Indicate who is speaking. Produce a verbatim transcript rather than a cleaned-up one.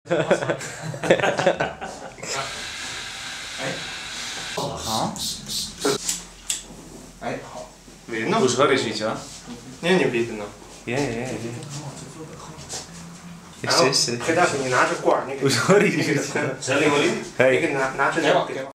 Speaker 1: 哎，好，哎好，
Speaker 2: Видно?
Speaker 1: Už horíš, Víťo?
Speaker 2: Не, не видно.
Speaker 1: Je, je, je. Ešte, ešte.
Speaker 2: Когда ты не拿着罐，你给
Speaker 1: Už horíš, Víťo.
Speaker 2: Celý horí?
Speaker 1: Hej.
Speaker 2: 你给拿拿着。